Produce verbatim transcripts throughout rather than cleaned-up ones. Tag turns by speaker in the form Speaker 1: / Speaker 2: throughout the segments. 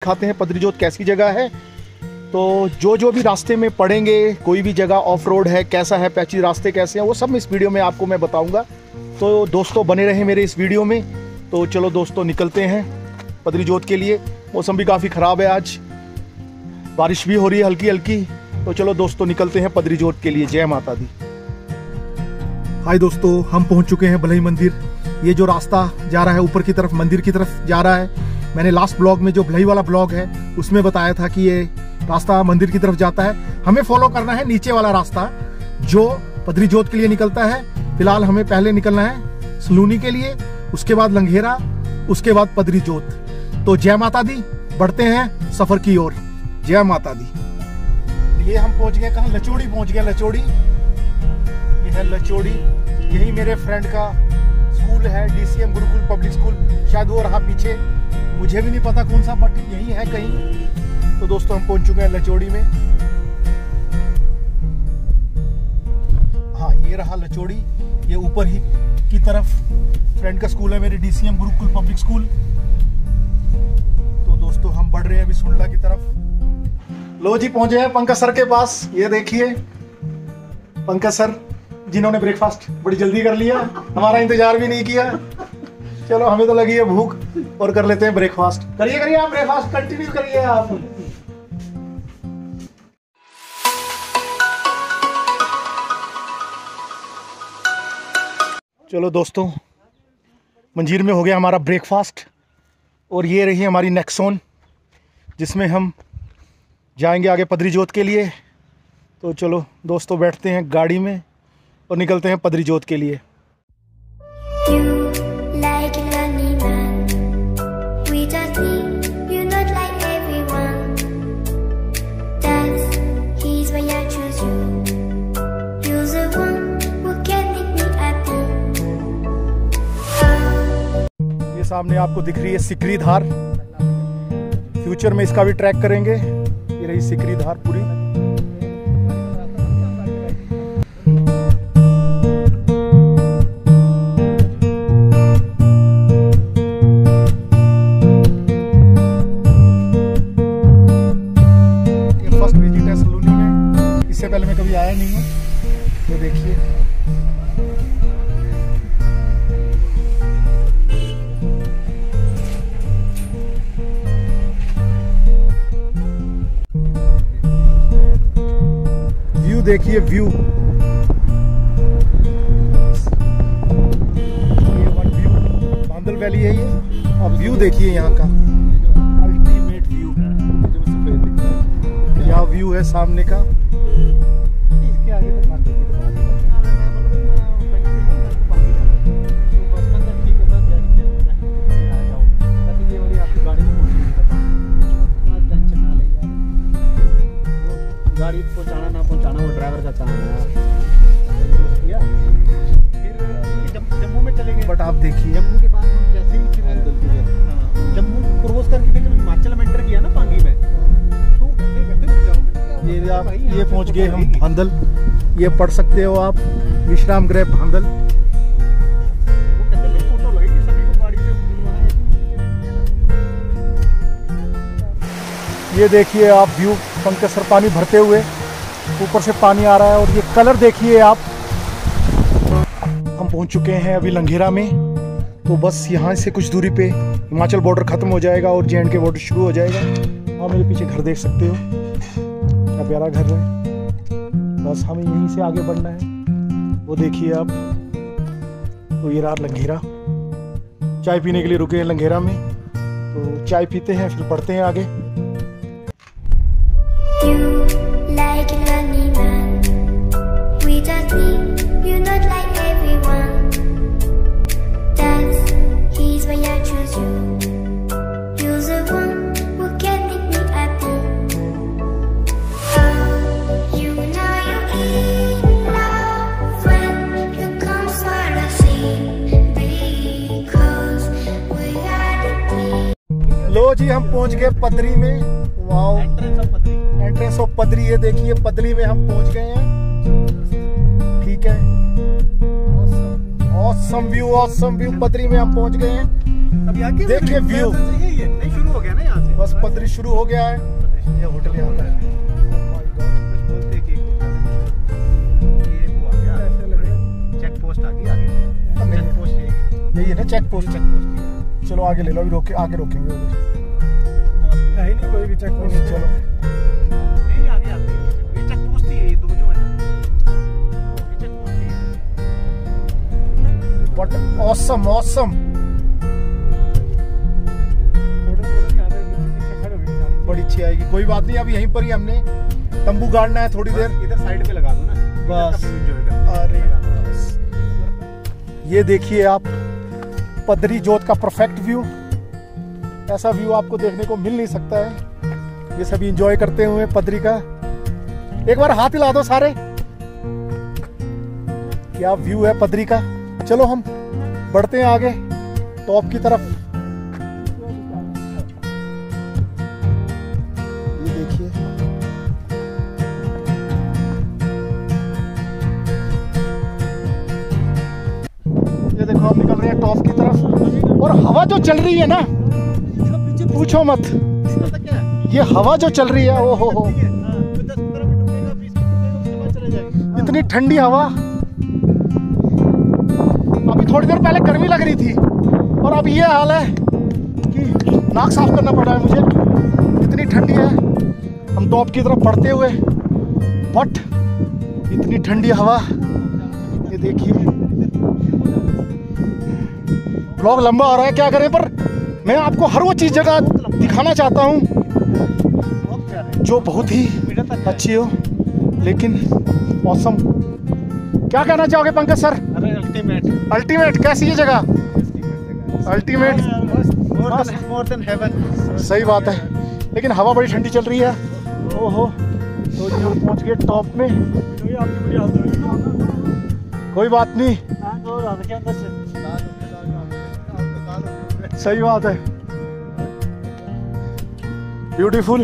Speaker 1: दिखाते हैं पदरीजोत कैसी जगह है। तो जो जो भी रास्ते में पड़ेंगे, कोई भी जगह ऑफ रोड है, कैसा है, पैची रास्ते कैसे हैं, वो सब इस वीडियो में आपको मैं बताऊंगा। तो दोस्तों बने रहे मेरे इस वीडियो में। तो चलो दोस्तों निकलते हैं पदरीजोत के लिए। मौसम भी काफ़ी ख़राब है, आज बारिश भी हो रही है हल्की हल्की। तो चलो दोस्तों निकलते हैं पदरीजोत के लिए। जय माता दी। हाय दोस्तों, हम पहुंच चुके हैं भलई मंदिर। ये जो रास्ता जा रहा है ऊपर की तरफ, मंदिर की तरफ जा रहा है। मैंने लास्ट ब्लॉग में जो भलई वाला ब्लॉग है उसमें बताया था कि ये रास्ता मंदिर की तरफ जाता है। हमें फॉलो करना है नीचे वाला रास्ता जो पदरीजोत के लिए निकलता है। फिलहाल हमें पहले निकलना है सलूनी के लिए, उसके बाद लंघेरा, उसके बाद पदरीजोत। तो जय माता दी, बढ़ते हैं सफर की ओर। जय माता दी। ये हम पहुंच गए कहाँ? लचोड़ी पहुंच गए। लचोड़ी, ये है लचोड़ी। यही मेरे फ्रेंड का स्कूल है, डीसीएम गुरुकुल पब्लिक स्कूल। शायद वो रहा पीछे, मुझे भी नहीं पता कौन सा, बट यही है कहीं। तो दोस्तों हम पहुंच चुके हैं लचोड़ी में। हाँ, ये रहा लचोड़ी। ये ऊपर ही की तरफ फ्रेंड का स्कूल है मेरे, डीसीएम गुरुकुल पब्लिक स्कूल। तो दोस्तों हम बढ़ रहे हैं अभी सुंडला की तरफ। लो जी, पहुंचे हैं पंकज सर के पास। ये देखिए पंकज सर, जिन्होंने ब्रेकफास्ट बड़ी जल्दी कर लिया, हमारा इंतजार भी नहीं किया। चलो हमें तो लगी है भूख, और कर लेते हैं ब्रेकफास्ट। करिए करिए आप ब्रेकफास्ट कंटिन्यू करिए आप। चलो दोस्तों, मंजीर में हो गया हमारा ब्रेकफास्ट, और ये रही हमारी नेक्सॉन जिसमें हम जाएंगे आगे पदरीजोत के लिए। तो चलो दोस्तों बैठते हैं गाड़ी में और निकलते हैं पदरीजोत के लिए। ये सामने आपको दिख रही है सिकरी धार। फ्यूचर में इसका भी ट्रैक करेंगे। ये रही सिकरी धार पूरी। पहले मैं कभी आया नहीं हूँ। ये देखिए व्यू, देखिए व्यू। ये वन व्यू, बांदल वैली है ये। अब व्यू देखिए यहाँ का, अल्टीमेट व्यू। यहाँ व्यू है सामने का। इसके आगे तो बात होगी, तो बात ये वाली आपकी गाड़ी में गाड़ी पहुंचाना ना पहुंचाना वो ड्राइवर का काम है। फिर जम्मू में चले गए। बट आप देखिए जम्मू के बाद हम जैसे ही फिर जम्मू क्रॉस करके फिर हिमाचल में एंटर किया ना पांगी में, तो करते करते रुक जाओगे। ये आप ये पहुंच गए हम भांदल। ये पढ़ सकते हो आप, विश्राम गृह भांदल। फोटो लगेगी सभी को गाड़ी से। ये देखिए आप व्यू, पंकज सर पानी भरते हुए, ऊपर से पानी आ रहा है। और ये कलर देखिए आप। हम पहुंच चुके हैं अभी लंघेरा में। तो बस यहाँ से कुछ दूरी पे हिमाचल बॉर्डर खत्म हो जाएगा और जे एंड के बॉर्डर शुरू हो जाएगा। आप मेरे पीछे घर देख सकते हो, क्या प्यारा घर है। बस हमें यहीं से आगे बढ़ना है। वो देखिए आप। तो ये रहा लंघेरा। चाय पीने के लिए रुके हैं लंघेरा में, तो चाय पीते हैं फिर बढ़ते हैं आगे। लो जी, हम पहुंच गए पदरी में। Wow, entrance of Padri. Entrance of Padri, ये देखिए पदरी में हम पहुंच गए हैं। ठीक है, ऑसम व्यू, ऑसम व्यू। पदरी में हम पहुंच गए हैं। अब यहाँ देखिए व्यू। नहीं शुरू हो गया ना यहाँ से। बस बस पदरी शुरू हो गया है। ये होटल यहाँ पर है।
Speaker 2: चेक पोस्ट आ गई आगे। चेक पोस्ट
Speaker 1: यही है ना, चेक पोस्ट।
Speaker 2: चेक पोस्ट
Speaker 1: चलो आगे ले लो, अभी रोके आगे रोकेंगे।
Speaker 2: है ही नहीं कोई भी चेक पोस्ट।
Speaker 1: चलो
Speaker 2: नहीं आगे आते हैं। ये चेक पोस्ट ही है, ये दो जो है ना, ये चेक पोस्ट ही है।
Speaker 1: What awesome awesome. बड़ी अच्छी आएगी, कोई बात नहीं। अब यहीं पर ही हमने तंबू गाड़ना है थोड़ी देर।
Speaker 2: इधर साइड पे लगा दो ना,
Speaker 1: बस।
Speaker 2: एंजॉय कर।
Speaker 1: अरे ये देखिए आप पदरी जोत का परफेक्ट व्यू। ऐसा व्यू आपको देखने को मिल नहीं सकता है। ये सभी एंजॉय करते हुए पदरी का। एक बार हाथ हिला दो सारे। क्या व्यू है पदरी का। चलो हम बढ़ते हैं आगे टॉप की तरफ। ये देखिए ये देखो हम निकल रहे हैं टॉप की तरफ। और हवा जो चल रही है ना, पूछो मत। ये हवा जो चल रही है, ओ हो हो, इतनी ठंडी हवा। अभी थोड़ी देर पहले गर्मी लग रही थी और अब ये हाल है कि नाक साफ करना पड़ रहा है मुझे, इतनी ठंडी है। हम टॉप की तरफ बढ़ते हुए, बट इतनी ठंडी हवा। ये देखिए ब्लॉग लंबा हो रहा है, क्या करें, पर मैं आपको हर वो चीज़ जगह दिखाना चाहता हूँ जो बहुत ही अच्छी हो, लेकिन मौसम। क्या कहना चाहोगे पंकज सर।
Speaker 2: अरे अल्टीमेट
Speaker 1: अल्टीमेट कैसी ये जगह। Ultimate
Speaker 2: more than heaven.
Speaker 1: सही बात है, लेकिन हवा बड़ी ठंडी चल रही है। ओहो, तो जी हम पहुंच गए टॉप में। कोई बात नहीं, सही बात है। ब्यूटीफुल।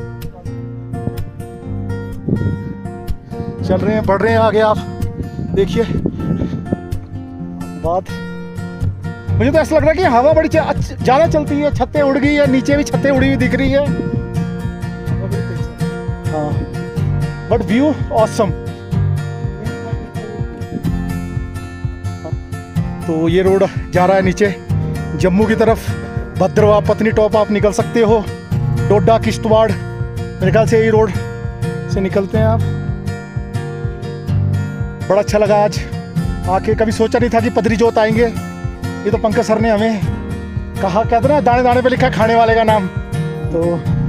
Speaker 1: चल रहे हैं, बढ़ रहे हैं आगे। आप देखिए बात, मुझे तो ऐसा लग रहा है कि हवा बड़ी ज़्यादा चलती है। छतें उड़ गई है, नीचे भी छतें उड़ी हुई दिख रही है। हाँ, बट व्यू ऑसम। तो ये रोड जा रहा है नीचे जम्मू की तरफ। भद्रवाह पत्नी टॉप आप निकल सकते हो। डोडा किश्तवाड़ मेरे ख्याल से यही रोड से निकलते हैं आप। बड़ा अच्छा लगा आज आके। कभी सोचा नहीं था कि पदरी जोत आएंगे। ये तो पंकज सर ने हमें कहा, कहते ना दाने दाने पे लिखा है खाने वाले का नाम। तो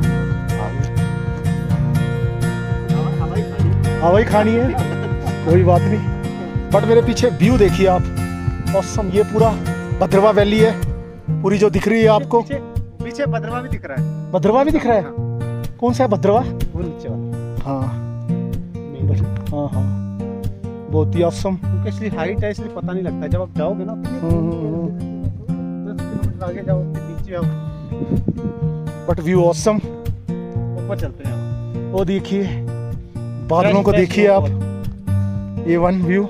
Speaker 1: हवा ही खानी है, कोई बात नहीं। बट मेरे पीछे व्यू देखिए आप, ऑसम। ये पूरा भद्रवाह वैली है पूरी जो दिख रही है आपको।
Speaker 2: पीछे, पीछे भद्रवाह भी दिख रहा है।
Speaker 1: भद्रवाह भी दिख रहा है। कौन सा है भद्रवाह।
Speaker 2: वो नीचे वाला।
Speaker 1: हाँ हाँ हाँ, बहुत ही ऑसम।
Speaker 2: क्योंकि इसलिए हाइट है, इसलिए पता नहीं लगता। जब आप जाओगे ना दस किलोमीटर आगे जाओ, नीचे आओ,
Speaker 1: बट व्यू ऑसम।
Speaker 2: ऊपर चलते हैं।
Speaker 1: वो देखिए बादलों को देखिए आप, ए वन व्यू।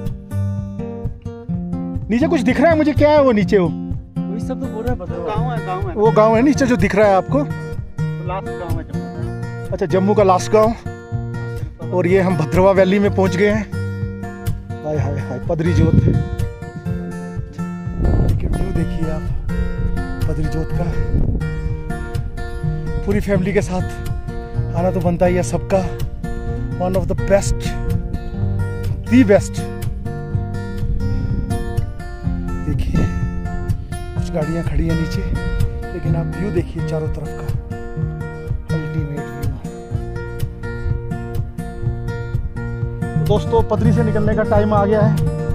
Speaker 1: नीचे कुछ दिख रहा है मुझे, क्या है वो नीचे। वो
Speaker 2: वही सब तो बोल रहा है भद्रवाह। गाँव है, गाँव है।
Speaker 1: वो गांव है नीचे जो दिख रहा है आपको।
Speaker 2: तो लास्ट गाँव है जम्मू।
Speaker 1: अच्छा, जम्मू का लास्ट गांव। और ये हम भद्रवाह वैली में पहुंच गए हैं। हाय हाय हाय, पदरी जोत। व्यू देखिए आप पदरी जोत का। पूरी फैमिली के साथ आना तो बनता ही है सबका। One of the best, the best. देखिए कुछ गाड़ियां खड़ी हैं नीचे, लेकिन आप व्यू देखिए चारों तरफ का। Ultimate view. दोस्तों पदरी से निकलने का टाइम आ गया है।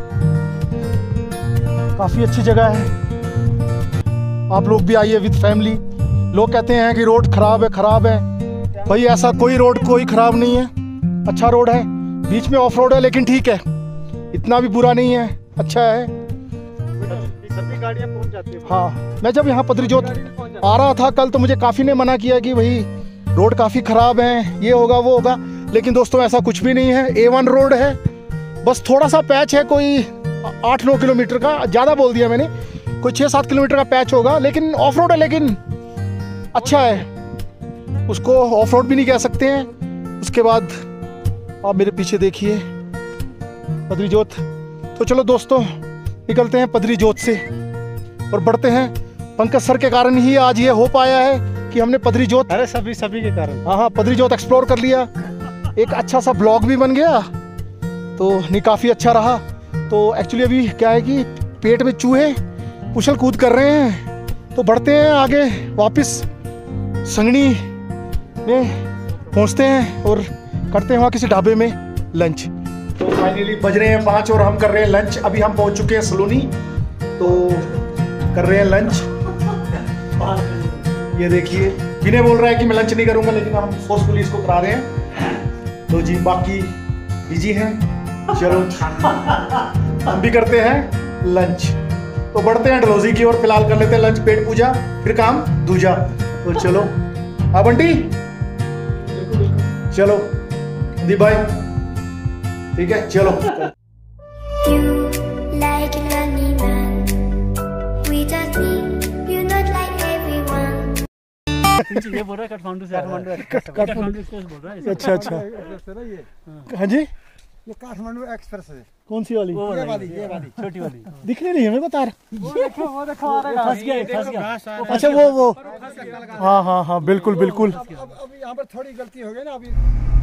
Speaker 1: काफी अच्छी जगह है, आप लोग भी आइए विद फैमिली। लोग कहते हैं कि रोड खराब है खराब है, भाई ऐसा कोई रोड कोई खराब नहीं है, अच्छा रोड है। बीच में ऑफ रोड है लेकिन ठीक है, इतना भी बुरा नहीं है, अच्छा है।
Speaker 2: सभी गाड़ियां पहुंच जाती हैं।
Speaker 1: हाँ, मैं जब यहाँ पदरी जोत आ रहा था कल, तो मुझे काफ़ी ने मना किया कि भाई रोड काफ़ी ख़राब है, ये होगा वो होगा, लेकिन दोस्तों ऐसा कुछ भी नहीं है। ए वन रोड है, बस थोड़ा सा पैच है, कोई आठ नौ किलोमीटर का, ज़्यादा बोल दिया मैंने, कोई छः सात किलोमीटर का पैच होगा, लेकिन ऑफ रोड है, लेकिन अच्छा है। उसको ऑफ रोड भी नहीं कह सकते हैं। उसके बाद आप मेरे पीछे देखिए पदरी जोत। तो चलो दोस्तों निकलते हैं पदरी जोत से और बढ़ते हैं। पंकज सर के कारण ही आज ये हो पाया है कि हमने पदरी जोत,
Speaker 2: अरे सभी सभी के कारण।
Speaker 1: हाँ हाँ पदरी जोत एक्सप्लोर कर लिया। एक अच्छा सा ब्लॉग भी बन गया, तो नहीं काफ़ी अच्छा रहा। तो एक्चुअली अभी क्या है कि पेट में चूहे उछल कूद कर रहे हैं, तो बढ़ते हैं आगे वापस संगनी में पहुंचते हैं और करते हैं वहाँ किसी ढाबे में लंच। तो फाइनली बज रहे हैं पाँच और हम कर रहे हैं लंच। अभी हम पहुंच चुके हैं सलोनी, तो कर रहे हैं लंच। ये देखिए विनय बोल रहा है कि मैं लंच नहीं करूंगा, लेकिन हम फोर्सफुली इसको करा रहे हैं। तो जी बाकी बिजी हैं, चलो हम भी करते हैं लंच। तो बढ़ते हैं डलहौजी की ओर, फिलहाल कर लेते हैं लंच, पेट पूजा, फिर काम दूजा। तो चलो हाँ बंटी, चलो दी बाय, ठीक है चलो।
Speaker 2: ये बोल रहा है काठमांडू से, काठमांडू काठमांडू एक्सप्रेस बोल रहा है।
Speaker 1: अच्छा अच्छा हाँ जी,
Speaker 3: ये काठमांडू एक्सप्रेस है।
Speaker 1: कौन सी वाली?
Speaker 2: वो
Speaker 3: ये वाली, ये वाली
Speaker 2: छोटी वाली।
Speaker 1: दिखने नहीं हमें बता रहा।
Speaker 3: वो देखो, वो देखो आ रहा है।
Speaker 2: फंस गया फंस गया।
Speaker 1: अच्छा वो वो हाँ हाँ हाँ बिल्कुल बिल्कुल।
Speaker 3: अब अब यहाँ पर थोड़ी गलती हो गई ना अभी।